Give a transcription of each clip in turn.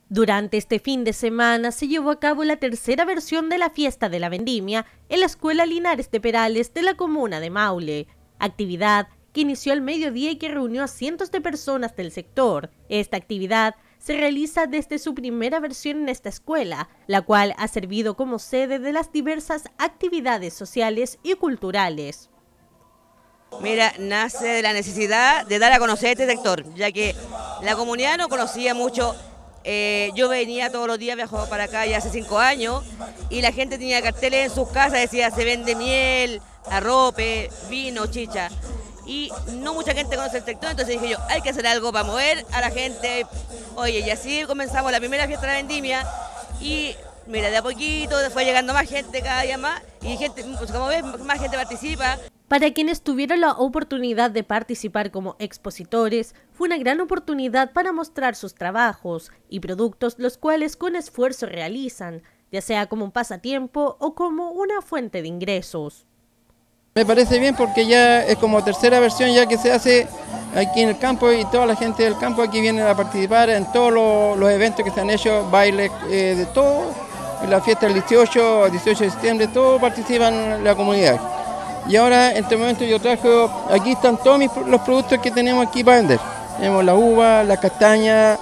Durante este fin de semana se llevó a cabo la tercera versión de la Fiesta de la Vendimia en la Escuela Linares de Perales de la comuna de Maule, actividad que inició al mediodía y que reunió a cientos de personas del sector. Esta actividad se realiza desde su primera versión en esta escuela, la cual ha servido como sede de las diversas actividades sociales y culturales. Mira, nace de la necesidad de dar a conocer este sector, ya que la comunidad no conocía mucho. Yo venía todos los días, viajaba para acá ya hace 5 años, y la gente tenía carteles en sus casas, decía se vende miel, arrope, vino, chicha, y no mucha gente conoce el sector, entonces dije yo, hay que hacer algo para mover a la gente. Oye, y así comenzamos la primera fiesta de la vendimia, y mira, de a poquito fue llegando más gente cada día más, y gente, pues como ves, más gente participa. Para quienes tuvieron la oportunidad de participar como expositores, fue una gran oportunidad para mostrar sus trabajos y productos los cuales con esfuerzo realizan, ya sea como un pasatiempo o como una fuente de ingresos. Me parece bien porque ya es como tercera versión ya que se hace aquí en el campo y toda la gente del campo aquí viene a participar en todos los eventos que se han hecho, bailes, de todo, en la fiesta del 18 de septiembre, todo participan la comunidad. Y ahora, en este momento yo traje, aquí están todos los productos que tenemos aquí para vender. Tenemos la uva, la castaña,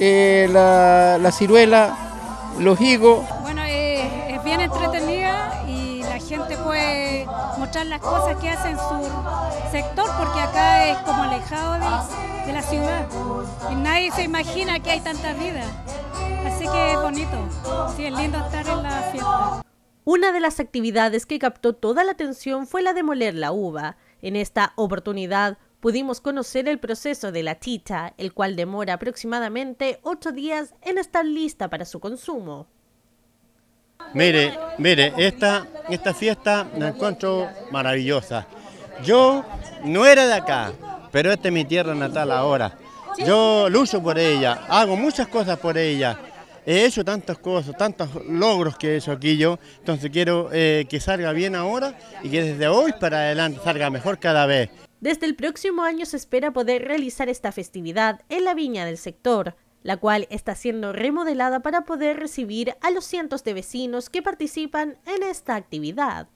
la ciruela, los higos. Bueno, es bien entretenida y la gente puede mostrar las cosas que hace en su sector, porque acá es como alejado de la ciudad. Y nadie se imagina que hay tanta vida. Así que es bonito, sí, es lindo estar en la fiesta. Una de las actividades que captó toda la atención fue la de moler la uva. En esta oportunidad pudimos conocer el proceso de la chicha, el cual demora aproximadamente 8 días en estar lista para su consumo. Mire, esta fiesta la encuentro maravillosa. Yo no era de acá, pero esta es mi tierra natal ahora. Yo lucho por ella, hago muchas cosas por ella. He hecho tantas cosas, tantos logros que he hecho aquí yo, entonces quiero que salga bien ahora y que desde hoy para adelante salga mejor cada vez. Desde el próximo año se espera poder realizar esta festividad en la viña del sector, la cual está siendo remodelada para poder recibir a los cientos de vecinos que participan en esta actividad.